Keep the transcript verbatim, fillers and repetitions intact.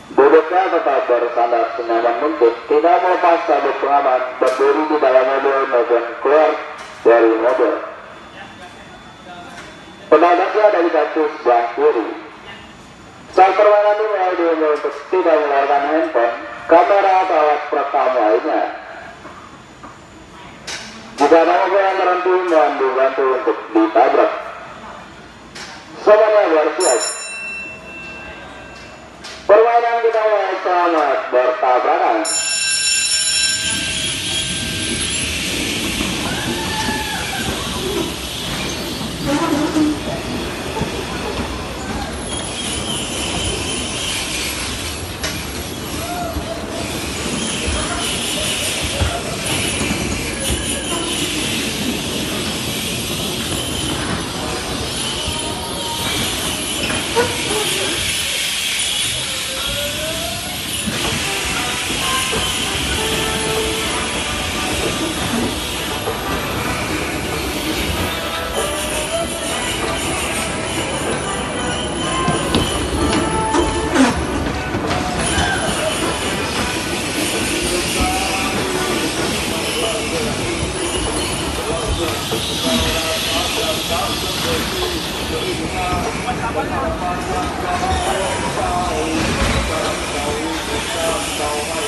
Duduknya tetap bersandar senyaman mungkin, tidak melepas sabuk pengaman, berdiri di dalam mobil maupun keluar dari mobil. Penadaknya ada di kaki sebelah kiri. Saat permainan dimulai diimbau untuk tidak mengeluarkan handphone, kamera atau alat perekam lainnya. Jika ada mobil yang berhenti, mohon dibantu untuk ditabrak. Semuanya bersiap. Permainan kita mulai, selamat bertabrakan. Thank you.